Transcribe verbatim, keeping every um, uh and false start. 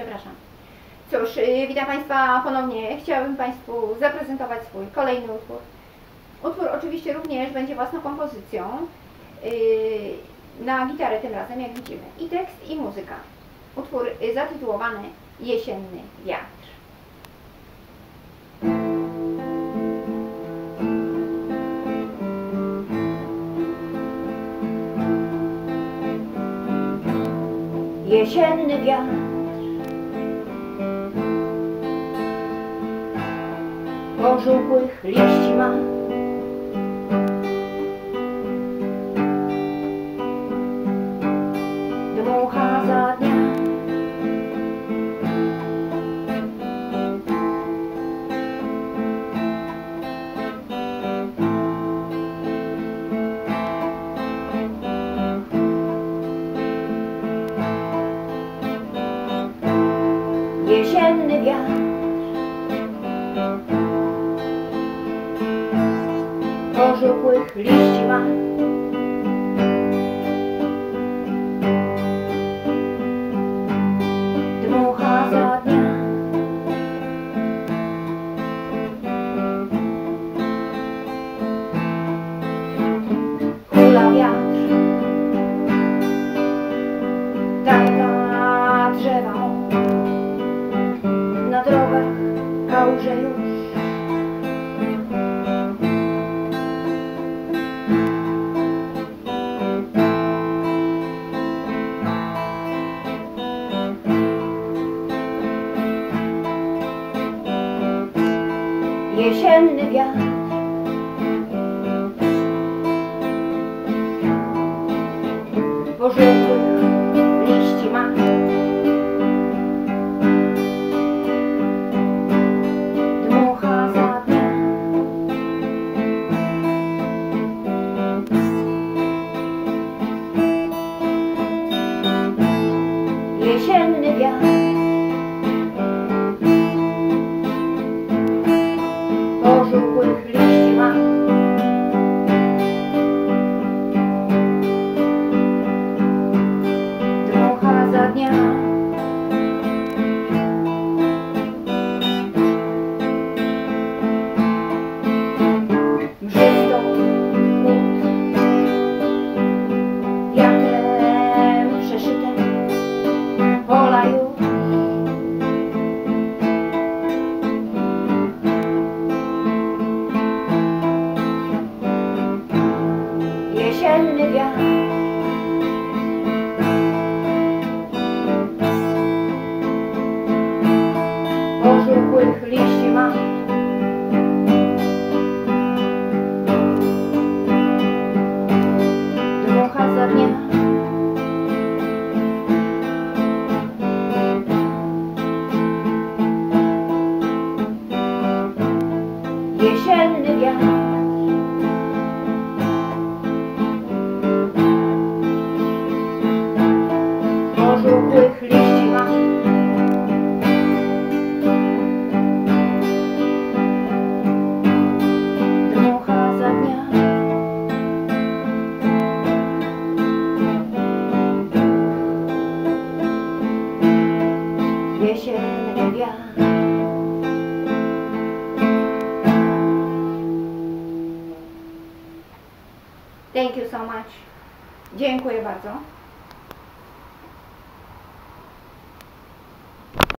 przepraszam. Cóż, yy, witam Państwa ponownie. Chciałabym Państwu zaprezentować swój kolejny utwór. Utwór oczywiście również będzie własną kompozycją, yy, na gitarę tym razem, jak widzimy. I tekst, i muzyka. Utwór yy, zatytułowany Jesienny wiatr. Jesienny wiatr pożółkłych liści ma, dmucha za dnia, jesienny wiatr pożółkłych liści ma, dmucha za dnia, hula wiatr, targa drzewa, na drogach kałuże już. Jesienny wiatr pożółkłych liści ma, dmucha za dnia, jesienny wiatr pożółkłych liści ma, dmucha za dnia, mrzysto chłód wiatrem przeszyte pola już. Jesienny wiatr pożółkłych liści ma, dmucha za dnia, jesienny wiatr pożółkłych liści ma, dmucha za dnia, jesienny wiatr. Thank you so much. Dziękuję bardzo.